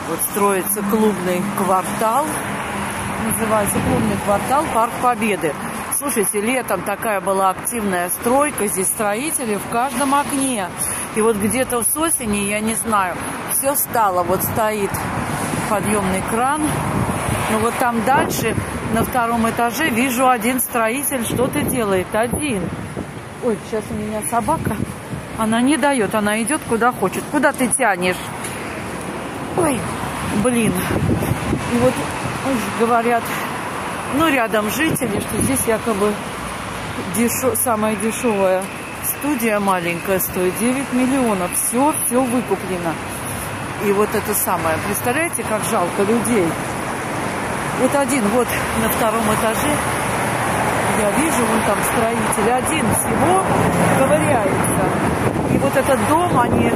Вот строится клубный квартал. Называется клубный квартал Парк Победы. Слушайте, летом такая была активная стройка. Здесь строители в каждом окне. И вот где-то с осени, я не знаю, все стало. Вот стоит подъемный кран. Но вот там дальше, на втором этаже, вижу, один строитель что-то делает. Один. Ой, сейчас у меня собака. Она не дает, она идет куда хочет. Куда ты тянешь? Ой, блин. И вот говорят, ну, рядом жители, что здесь якобы самая дешевая студия маленькая стоит 9 миллионов. Все выкуплено. И вот это самое. Представляете, как жалко людей. Вот один вот на втором этаже. Я вижу, вон там строитель один всего ковыряется. И вот этот дом они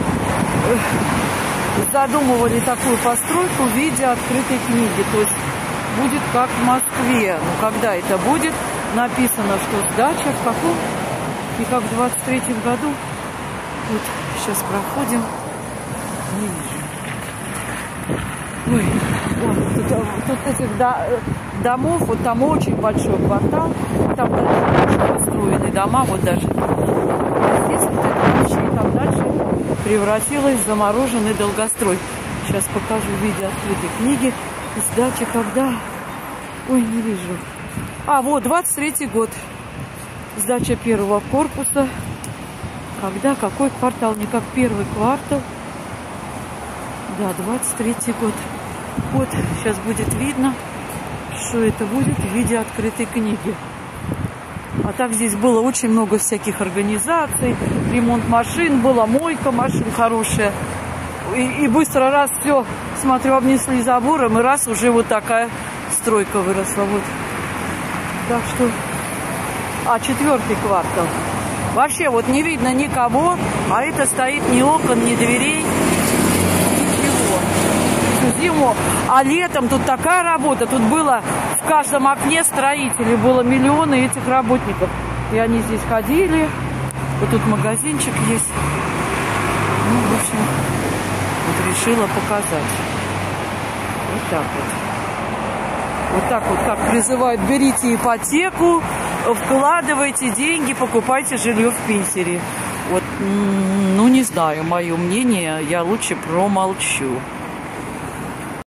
задумывали такую постройку в виде открытой книги. То есть будет как в Москве. Но когда это будет, написано, что сдача в каком? И как в 23-м году. Вот сейчас проходим. Не вижу. Ой, тут этих домов, вот там очень большой квартал. Там дальше построены дома, вот даже. А здесь вот это вообще, там дальше превратилось в замороженный долгострой. Сейчас покажу в виде открытой книги. Сдача когда? Ой, не вижу. А, вот, 23-й год. Сдача первого корпуса. Когда? Какой квартал? Не как первый квартал. Да, 23-й год. Вот, сейчас будет видно, что это будет в виде открытой книги. А так здесь было очень много всяких организаций. Ремонт машин, была мойка машин хорошая. И быстро раз все, смотрю, обнесли забором, и раз уже вот такая стройка выросла. Вот. Так что... А, 4-й квартал. Вообще вот не видно никого, а это стоит ни окон, ни дверей. Ничего. Всю зиму. А летом тут такая работа. Тут было в каждом окне строителей. Было миллионы этих работников. И они здесь ходили. Вот тут магазинчик есть. Ну, в общем... Вот решила показать. Вот так вот. Вот так вот, как призывают, берите ипотеку, вкладывайте деньги, покупайте жилье в Питере. Вот, ну, не знаю, мое мнение, я лучше промолчу.